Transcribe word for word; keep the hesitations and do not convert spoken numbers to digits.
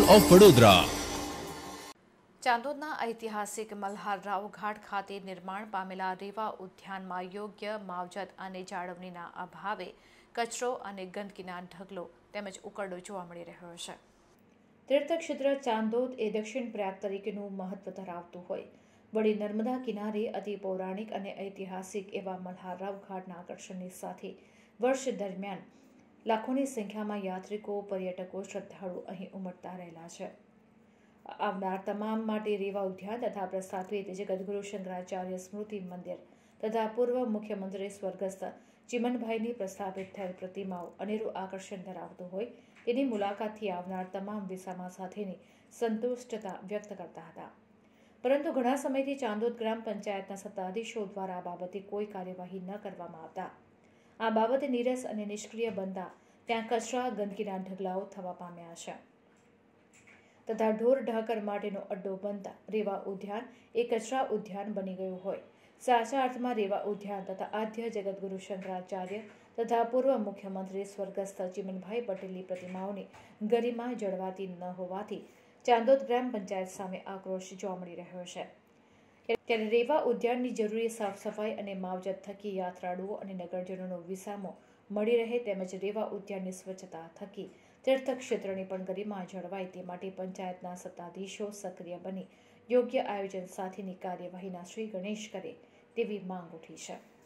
Of Vadodara. ચાંદોદના ઐતિહાસિક મલ્હારરાવ ઘાટ ખાતે નિર્માણ પામેલા રેવા ઉદ્યાનમાં યોગ્ય માવજત અને જાળવણીના અભાવે કચરો અને ગંદકીના ઢગલો તેમજ ઉકરડો જોવા મળી રહ્યો છે. તીર્થક્ષેત્ર ચાંદોદ એ દક્ષિણ પ્રયાગ તરીકેનું મહત્વ ધરાવતું હોય વળી નર્મદા કિનારે અતિ પૌરાણિક અને ઐતિહાસિક એવા મલ્હારરાવ ઘાટના આકર્ષણની સાથે વર્ષ દરમિયાન લાખોની સંખ્યામાં યાત્રિકો, પર્યટકો, શ્રદ્ધાળુ અહીં ઉમટતા રહેલા છે. આવનાર તમામ માટે રેવા ઉદ્યાન તથા પ્રસ્થાપિત જગદગુરુ શંકરાચાર્ય સ્મૃતિ મંદિર તથા પૂર્વ મુખ્યમંત્રી સ્વર્ગસ્થ ચીમનભાઈની પ્રસ્થાપિત થયેલ પ્રતિમાઓ અનેરું આકર્ષણ ધરાવતું હોય તેની મુલાકાતથી આવનાર તમામ વિસામા સાથેની સંતુષ્ટતા વ્યક્ત કરતા હતા. પરંતુ ઘણા સમયથી ચાંદોદ ગ્રામ પંચાયતના સત્તાધીશો દ્વારા આ બાબતે કોઈ કાર્યવાહી ન કરવામાં આવતા આ બાબતે નીરસ અને નિષ્ક્રિય બનતા ત્યાં કચરા, ગંદકીના ઢગલાઓ થવા પામ્યા છે તથા ઢોર ઢાકર માટેનો અડ્ડો બનતા રેવા ઉદ્યાન એ કચરા ઉદ્યાન બની ગયું હોય. સાચા અર્થમાં રેવા ઉદ્યાન તથા આદ્ય જગદગુરુ શંકરાચાર્ય તથા પૂર્વ મુખ્યમંત્રી સ્વર્ગસ્થ ચીમનભાઈ પટેલની પ્રતિમાઓની ગરિમા જળવાતી ન હોવાથી ચાંદોદ ગ્રામ પંચાયત સામે આક્રોશ જોવા મળી રહ્યો છે. ત્યારે રેવા ઉદ્યાનની જરૂરી સાફ સફાઈ અને માવજત થકી યાત્રાળુઓ અને નગરજનોનો વિસામો મળી રહે તેમજ રેવા ઉદ્યાનની સ્વચ્છતા થકી તીર્થક્ષેત્રની પણ ગરિમા જળવાય તે માટે પંચાયતના સત્તાધીશો સક્રિય બની યોગ્ય આયોજન સાથેની કાર્યવાહીના શ્રી ગણેશ કરે તેવી માંગ ઉઠી છે.